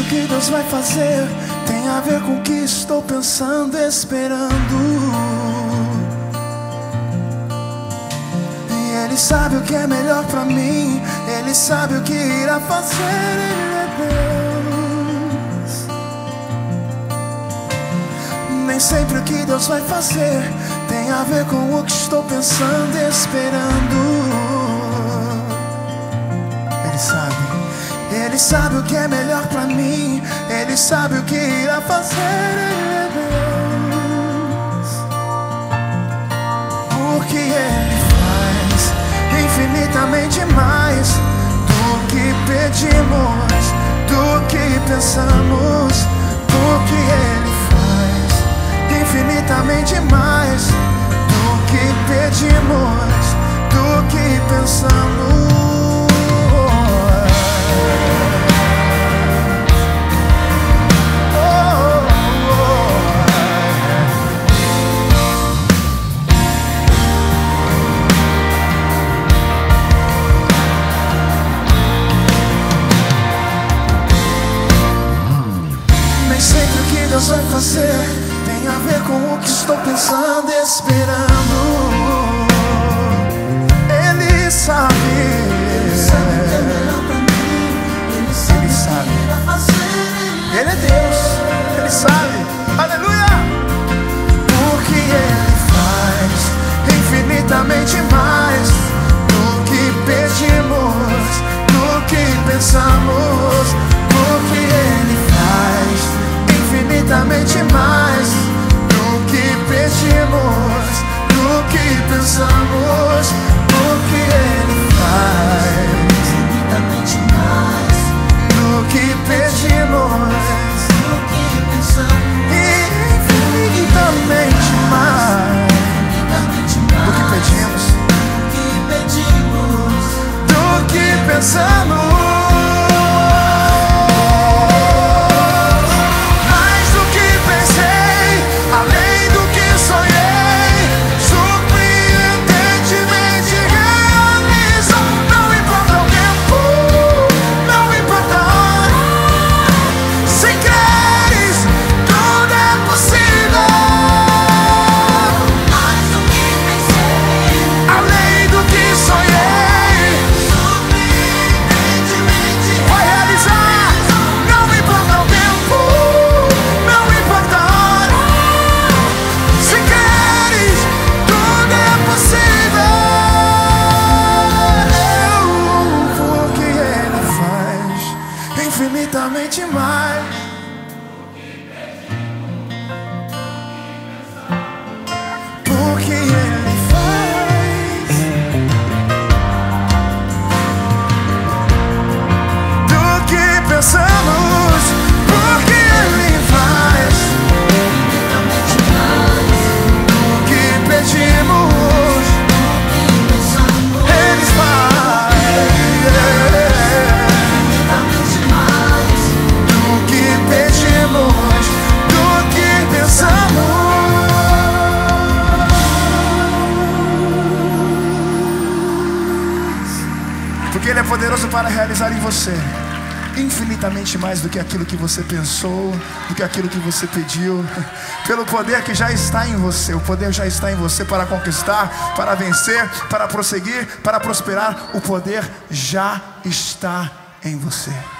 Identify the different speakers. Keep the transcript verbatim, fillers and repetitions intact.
Speaker 1: que Deus vai fazer tem a ver com o que estou pensando, esperando. E Ele sabe o que é melhor pra mim, Ele sabe o que irá fazer. Ele é Deus. Nem sempre o que Deus vai fazer tem a ver com o que estou pensando, esperando. Ele sabe. Ele sabe o que é melhor pra mim, Ele sabe o que irá fazer. Ele é Deus. Porque Ele faz infinitamente mais do que pedimos, do que pensamos. Porque Ele faz infinitamente mais do que pedimos, do que pensamos. Deus vai fazer tem a ver com o que estou pensando, esperando. Ele sabe, Ele sabe o que é melhor pra mim, Ele sabe, Ele sabe. O que irá fazer. Ele é Deus, Ele sabe, aleluia. Porque Ele faz infinitamente mais do que pedimos, do que pensamos. Porque Ele faz infinitamente mais do que pedimos, do que pensamos. Porque Ele faz infinitamente mais do que pedimos, do que pensamos. Infinitamente mais do que pedimos, do que pensamos. Infinitamente mais porque Ele faz do que pensamos. Porque Ele faz infinitamente mais do que pedimos, Ele faz. Porque Ele é poderoso para realizar em você infinitamente mais do que aquilo que você pensou, do que aquilo que você pediu. Pelo poder que já está em você. O poder já está em você para conquistar, para vencer, para prosseguir, para prosperar. O poder já está em você.